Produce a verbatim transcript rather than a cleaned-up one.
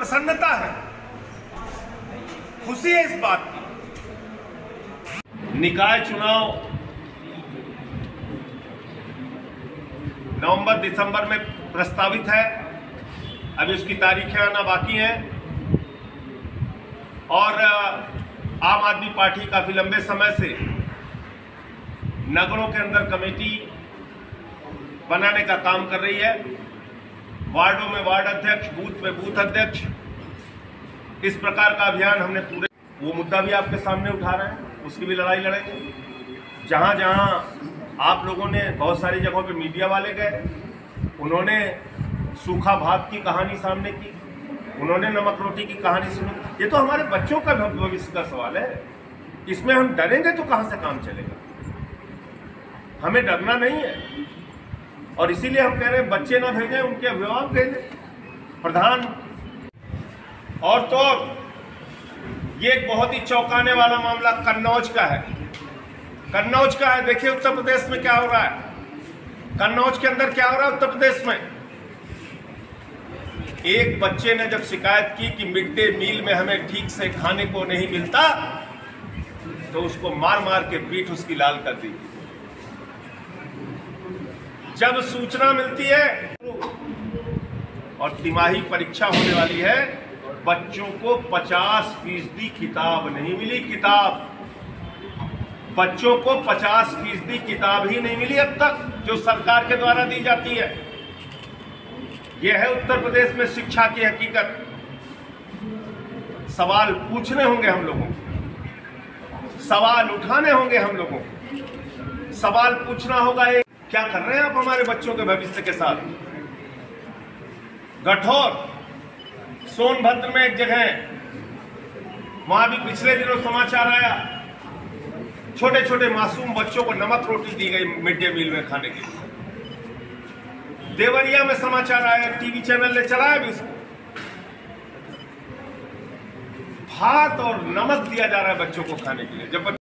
प्रसन्नता है, खुशी है इस बात की। निकाय चुनाव नवंबर दिसंबर में प्रस्तावित है, अभी उसकी तारीखें आना बाकी हैं और आम आदमी पार्टी काफी लंबे समय से नगरों के अंदर कमेटी बनाने का काम कर रही है। वार्डों में वार्ड अध्यक्ष, बूथ में बूथ अध्यक्ष, इस प्रकार का अभियान हमने पूरे, वो मुद्दा भी आपके सामने उठा रहे हैं, उसकी भी लड़ाई लड़ेंगे। जहां जहां आप लोगों ने बहुत सारी जगहों पे मीडिया वाले गए, उन्होंने सूखा भात की कहानी सामने की, उन्होंने नमक रोटी की कहानी सुनी। ये तो हमारे बच्चों का भविष्य का सवाल है, इसमें हम डरेंगे तो कहां से काम चलेगा। हमें डरना नहीं है और इसीलिए हम कह रहे हैं बच्चे ना भेजें, उनके अभिभावक भेजें। प्रधान और तो ये एक बहुत ही चौंकाने वाला मामला कन्नौज का है। कन्नौज का है, देखिए उत्तर प्रदेश में क्या हो रहा है, कन्नौज के अंदर क्या हो रहा है उत्तर प्रदेश में। एक बच्चे ने जब शिकायत की कि मिड डे मील में हमें ठीक से खाने को नहीं मिलता, तो उसको मार मार के पीठ उसकी लाल कर दी। जब सूचना मिलती है और तिमाही परीक्षा होने वाली है, बच्चों को पचास फीसदी किताब नहीं मिली, किताब बच्चों को पचास फीसदी किताब ही नहीं मिली अब तक, जो सरकार के द्वारा दी जाती है। यह है उत्तर प्रदेश में शिक्षा की हकीकत। सवाल पूछने होंगे हम लोगों को, सवाल उठाने होंगे हम लोगों को, सवाल पूछना होगा एक, क्या कर रहे हैं आप हमारे बच्चों के भविष्य के साथ। गठौर सोनभद्र में एक जगह, वहां भी पिछले दिनों समाचार आया, छोटे छोटे मासूम बच्चों को नमक रोटी दी गई मिड डे मील में खाने के लिए। देवरिया में समाचार आया, टीवी चैनल ने चलाया भी इसको। भात और नमक दिया जा रहा है बच्चों को खाने के लिए। जब